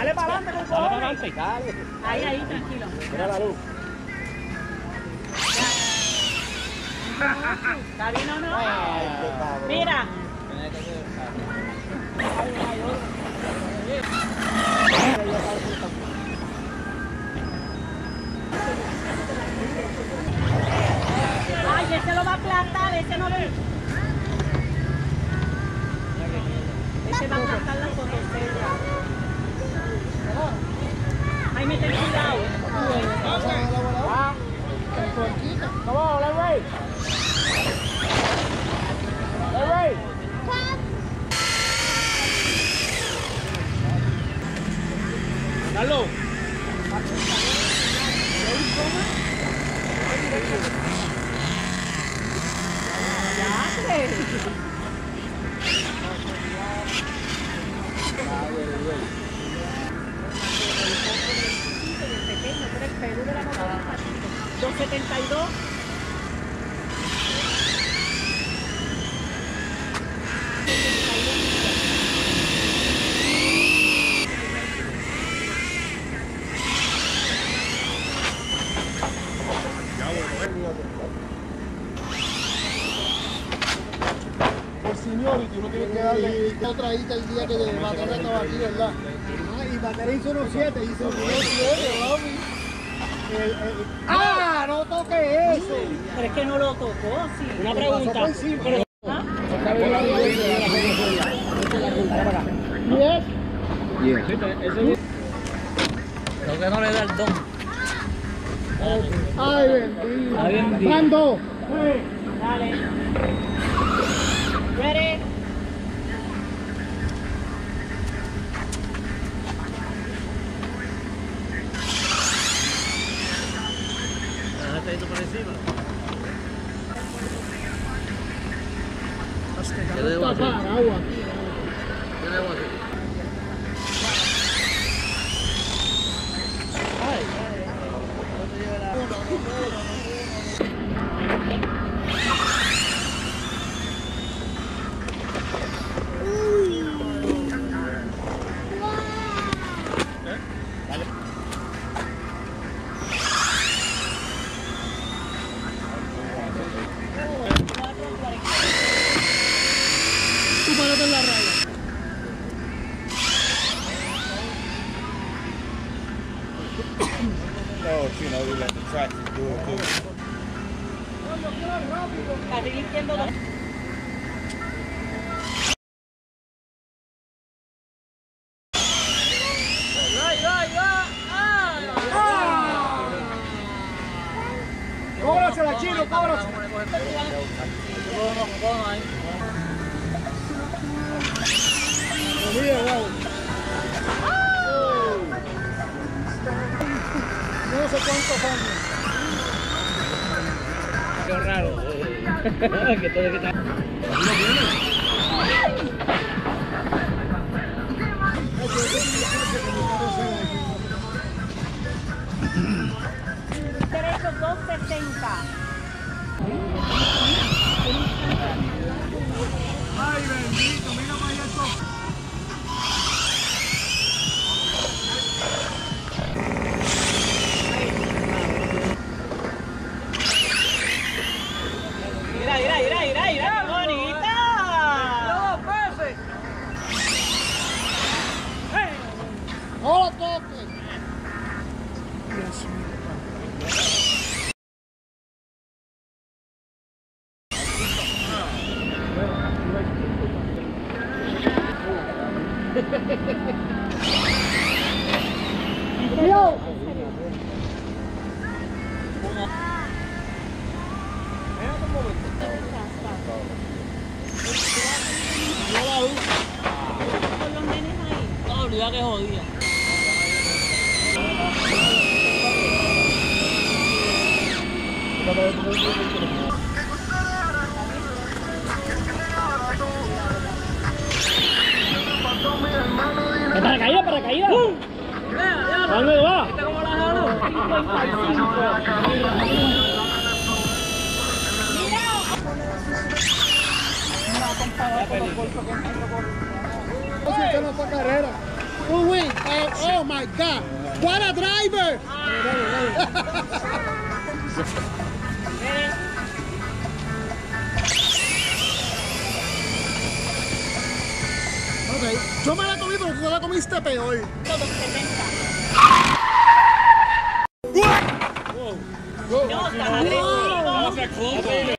Dale para adelante, con Dale para adelante, dale. Ahí, tranquilo. Mira la luz. ¿Está bien o no? Mira. Ay, ese lo va a aplastar, ese no ve. Ese va a aplastar la fotocera. Ahí me ten cuidado. Come on, let's race. Let's race. Carlos. Perú de la motorista. 272. Por seniority, uno tiene que darle otra hita el día que Batería estaba aquí, ¿verdad? Y Batería hizo unos 7, hizo unos 7, mami. ¡Ah! ¡No toque ese! Pero es que no lo tocó, sí. Una pregunta. Pero, ¿ah? Creo que no le da el don. ¡Ay, bendito! ¡Mando! Dale. Ready. Está por encima. ¿Qué debo hacer? Agua. ¿Qué debo hacer? Tú párate en la raya. No, you know, we let the tractors do it too. Carril izquierdo. ¡Cóbrasela, Chino! ¡Cóbrasela! Mira, wow. No sé cuántos años. Qué raro. Que todo que está. Derecho 270. Ay, bendito, mira para allá esto. Mira, qué bonita. ¡No lo toques! ¡Dios! Con los nenes ahí. No, olvidá que jodía. Paracaídas. ¿A dónde va? ¿Cómo la jalo? 55. No, no fue carrera. Uy, oh, my God. What a driver. Ok, yo me la comí, pero tú la comiste peor. Todo 70. No, estás Wow. agresivo. That was that close.